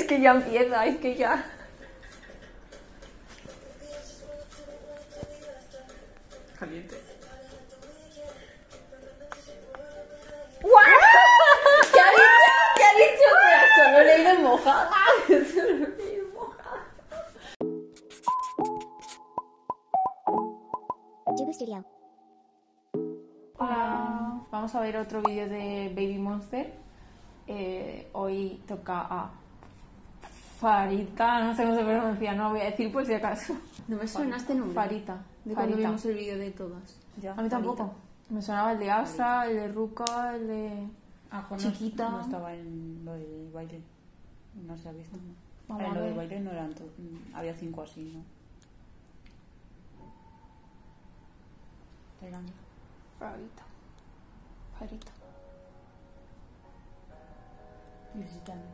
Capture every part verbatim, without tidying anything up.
que ya empieza, es que ya... Caliente. ¡Guau! ¿Qué ha dicho? ¿Qué ha dicho? Espera, solo le he ido mojada. Solo le he ido mojada. Tubu Studio. Hola, vamos a ver otro vídeo de Baby Monster. Eh, hoy toca a Farita, no sé cómo se pronuncia, no lo voy a decir por si acaso. No me suena este nombre. Farita. De cuando Farita. vimos el vídeo de todas. Ya. A mí tampoco. Me sonaba el de Astra, el de Ruka, el de Ah, Juan Chiquita. No, no estaba en lo del baile. No se ha visto. Vamos en a lo del ver. baile no eran to- había cinco así, ¿no? Tailandia. Farita. Farita. diecisiete años.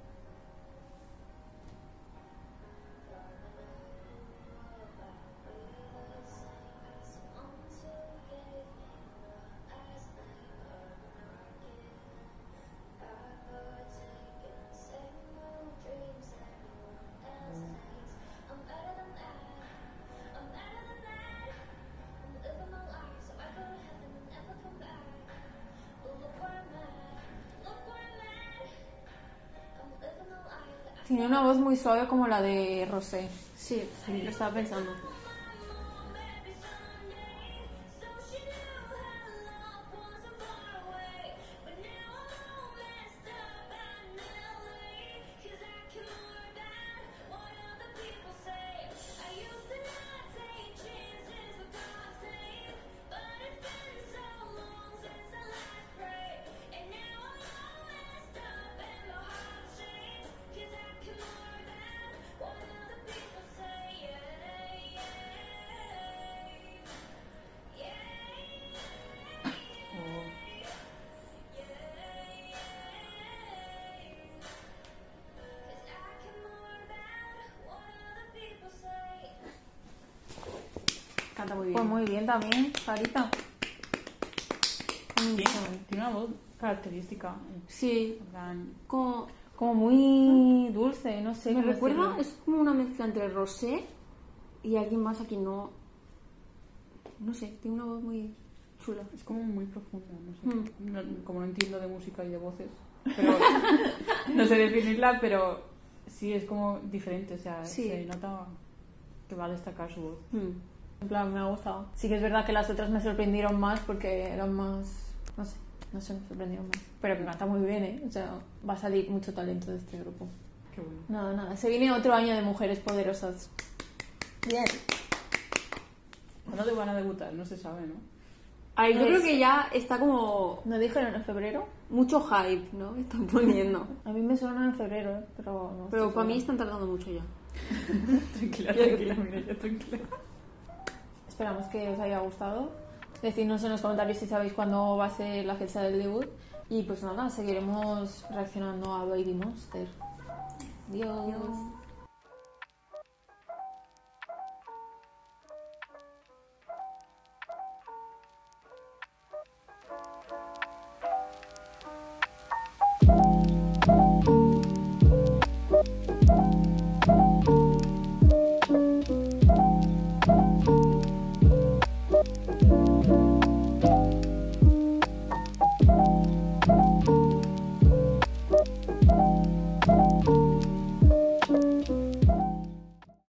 Tiene una voz muy suave como la de Rosé. Sí, sí, lo estaba pensando. Canta muy bien. Pues muy bien también, Farita. Tiene, tiene una voz característica. Sí, En plan, como... Como muy dulce, no sé. Me cómo recuerda, decirlo. es como una mezcla entre Rosé y alguien más a quien no... No sé, tiene una voz muy chula. es como muy profunda, no sé. Mm. No- como no entiendo de música y de voces, pero no sé definirla, pero sí es como diferente, o sea, Sí. se nota que va a destacar su voz. Mm. En plan, me ha gustado. Sí que es verdad que las otras me sorprendieron más porque eran más... No sé, no sé, me sorprendieron más. Pero que canta muy bien, ¿eh? O sea, va a salir mucho talento de este grupo. Qué bueno. Nada, nada. Se viene otro año de mujeres poderosas. Bien. ¿Cuándo te van a debutar? No se sabe, ¿no? Ay, yo No creo es- que ya está como ¿No dijeron en febrero? mucho hype, ¿no? Que están poniendo. A mí me suena en febrero, ¿eh? Pero no Pero estoy para mí segura. están tardando mucho ya. Tranquila, tranquila, mira, ya tranquila. Esperamos que os haya gustado. Decidnos en los comentarios si sabéis cuándo va a ser la fecha del debut. Y pues nada, seguiremos reaccionando a Baby Monster. Adiós.